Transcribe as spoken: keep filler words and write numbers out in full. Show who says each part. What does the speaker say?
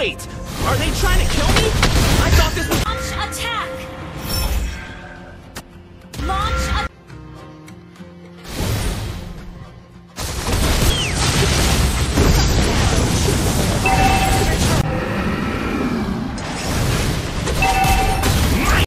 Speaker 1: Wait! Are they trying to kill me? I thought this was-